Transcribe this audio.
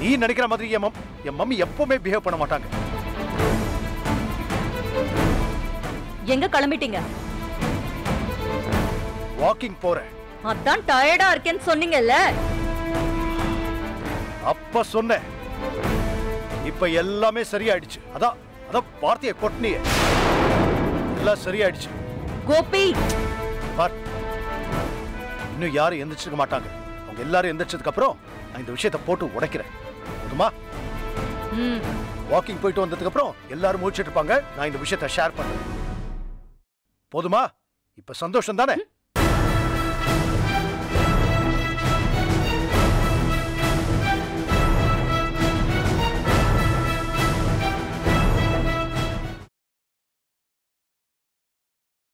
நீ நினைக்கிற மாதிரி என் மம்மி எப்பவுமே பிஹேவ் பண்ண மாட்டாங்க. எங்க கிளம்பிட்டீங்க? வாக்கிங் போறேன். அதான் டயர்டா இருக்கேன்னு சொன்னீங்கல்ல. அப்ப சொன்னேன். இப்ப எல்லாமே சரியாயிடுச்சு. அதான் வார்த்தையை கொட்டினியே, எல்லாம் சரியாயிடுச்சு. கோபி, இன்னும் யாரும் எந்திரிச்சிருக்க மாட்டாங்க. அவங்க எல்லாரும் எந்திரிச்சதுக்கு அப்புறம் நான் இந்த விஷயத்தை போட்டு உடைக்கிறேன். போதுமா? வாக்கிங் போயிட்டு வந்ததுக்கு அப்புறம் எல்லாரும் முடிச்சிட்டு இருப்பாங்க. நான் இந்த விஷயத்தை ஷேர் பண்றேன். போதுமா? இப்ப சந்தோஷம் தானே?